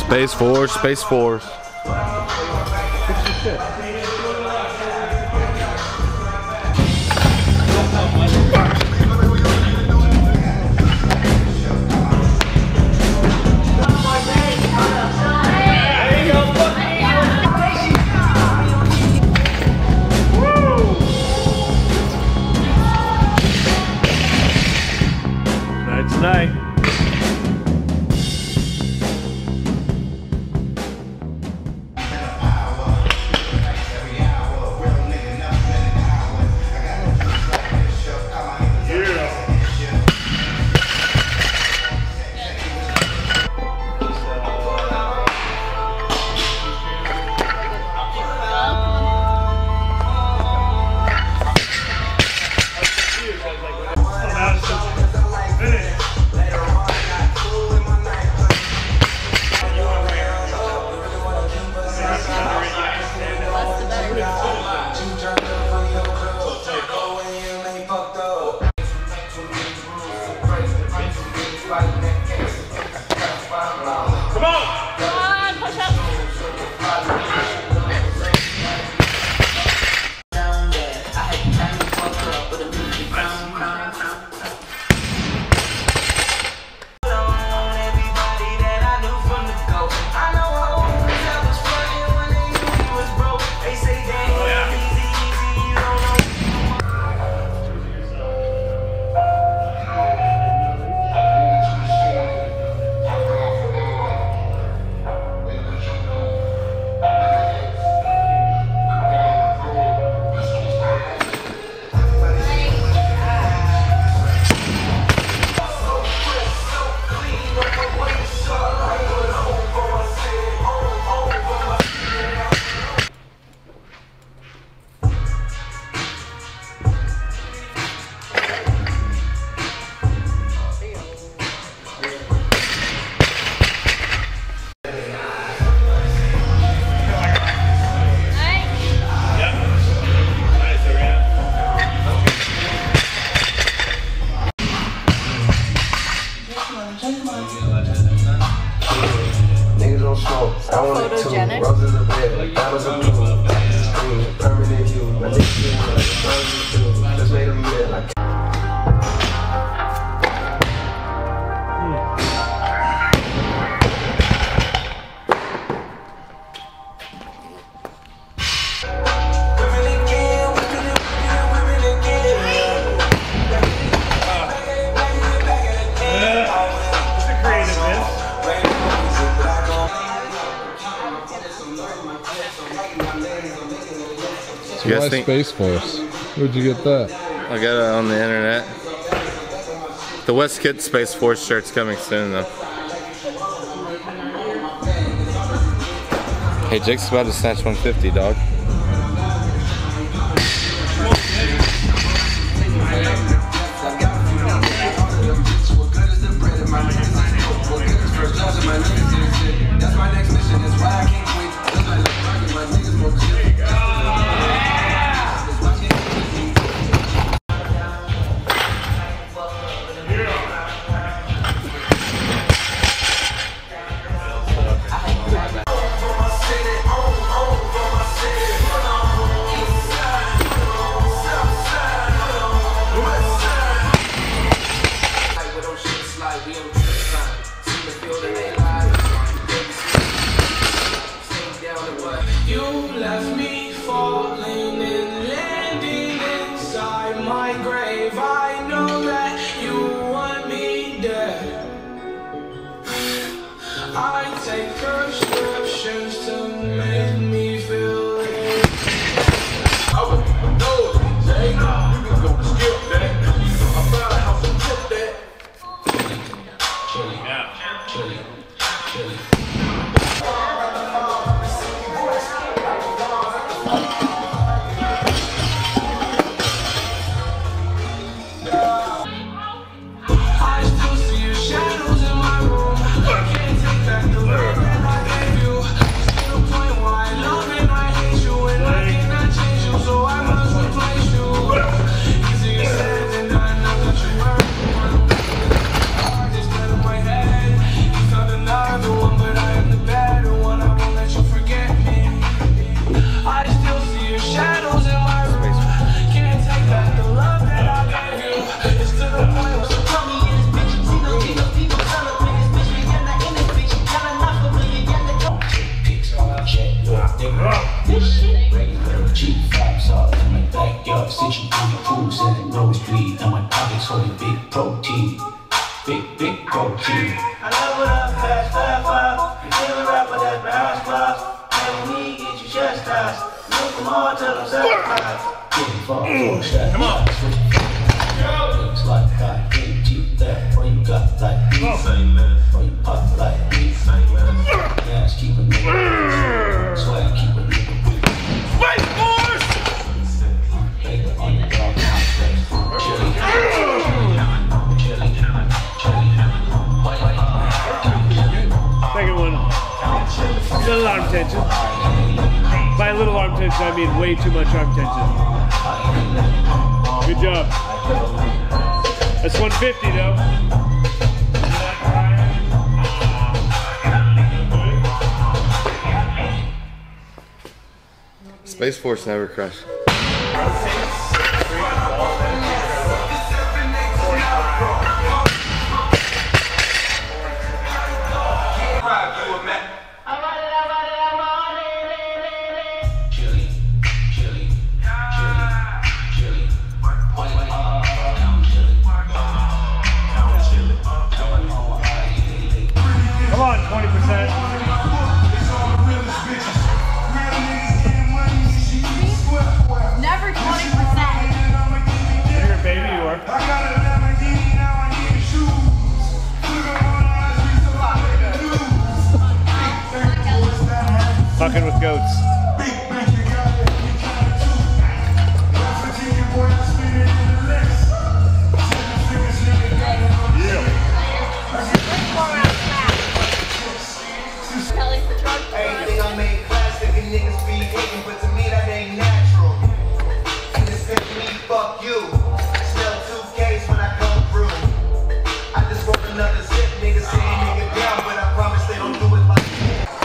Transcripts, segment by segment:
Space Force, Space Force. Night. Niggas don't smoke. I want it too. Roses are red, diamonds are blue. Scream, permanent view. My niggas feel like roses do. Just made them lit like. You guys think? Space Force. Where'd you get that? I got it on the internet. The Westkit Space Force shirt's coming soon though. Hey, Jake's about to snatch 150, dog. That's my next mission. That's why I can't quit. That's why my niggas more clear. You left me falling and landing inside my grave. I know that you want me dead. I take prescriptions to make me feel it. I would know it, Jay. You can go skip that. I found a house and took that. rose bleed, and my pockets holding big protein. Big protein. I level up fast, you feel a rapper that's behind spots. And when we get you chastised, look them all till I'm satisfied. Come on. Things like I gave you that, or you got like these, or you pop like these. Gas keep a nigga, swag keep a nigga with. Fight force! Baby on the dog, chili. Second one, little arm tension. By little arm tension, I mean way too much arm tension. Good job. That's 150 though. Space Force never crushed. Come on, 20%. Never 20%. You're a baby, you are. Fucking with goats. Everything I made plastic and niggas be hating, but to me that ain't natural. And this ain't me, fuck you. Smell 2Ks when I come through. I just want another zip, niggas saying nigga down, but I promise they don't do it like that.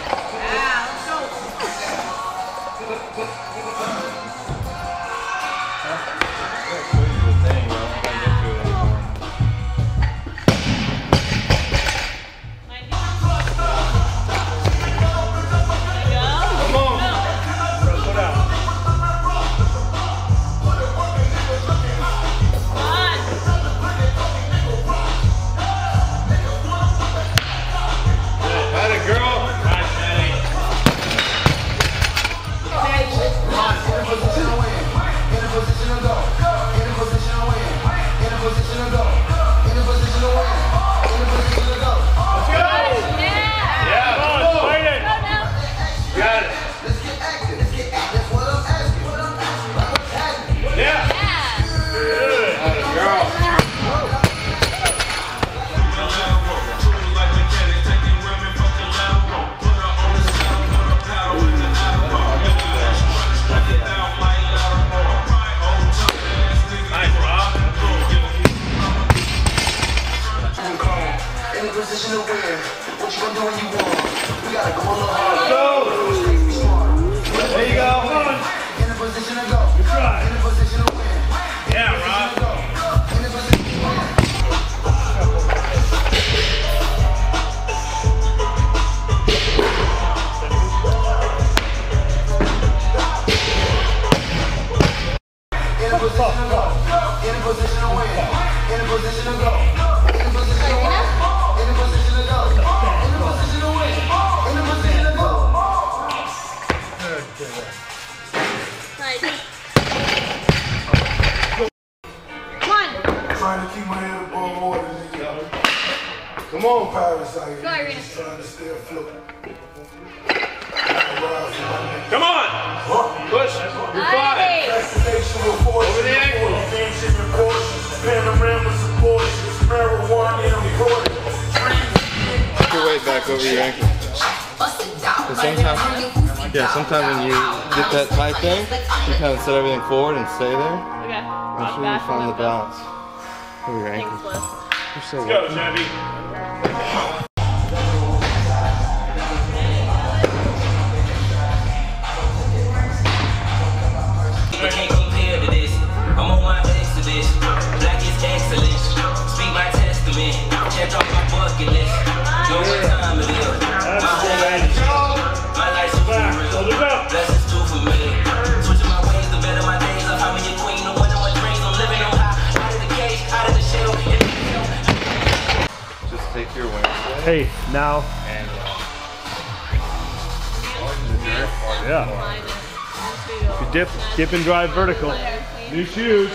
Trying to keep my head above water, nigga. Come on, Paris, out here. Just trying to stay afloat. Come on! Push! You're fine! Over the ankle! Put your weight back over your ankle. Sometimes when you get that tight thing, you kind of set everything forward and stay there. Okay. Make sure you find the balance over your ankle. You're so Let's go, Chevy. Can't compare to this. I'm on my exodus. Black is excellent. Speak my testament. Check off my bucket list. No more time to live. My life's super real. Blessings too familiar. Switching my ways, the better my days. I'm having your queen. The one of my dreams. I'm living on high. Hey, now. Yeah. You dip and drive vertical. New shoes.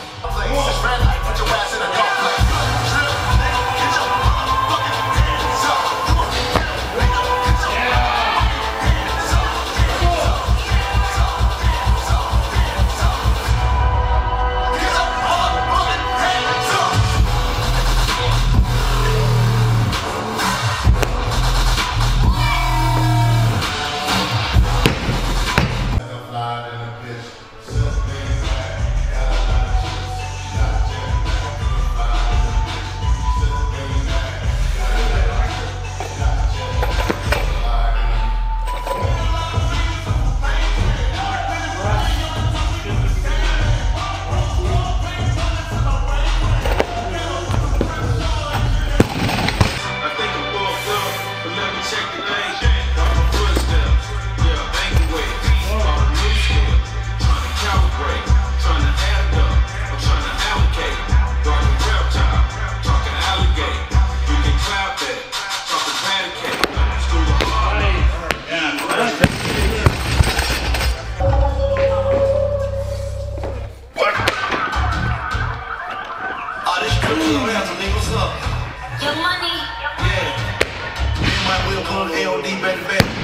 Your money. Yeah. Me and my wheel pull AOD back to back.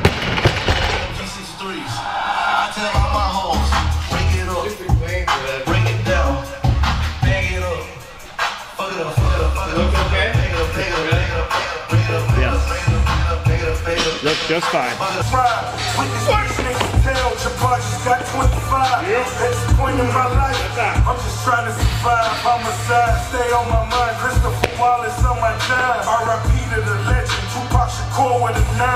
G63s. I tell all my hoes, break it up, break it down, bag it up, fuck it up, fuck it up, fuck it up, okay? Bag it up, bag it up, bag it up, bag it up, bag it up, bag it up, bag it up, bag it up. Look just fine. With this nigga tell Jabbar just got 25. At this point in my life, I'm just trying to survive. Homicide, stay on my mind. Christopher Wallace on my job. R.I.P. to the legend. Tupac Shakur with a 9.